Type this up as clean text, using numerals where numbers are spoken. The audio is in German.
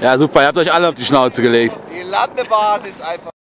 Ja, super, ihr habt euch alle auf die Schnauze gelegt. Die Landebahn ist einfach...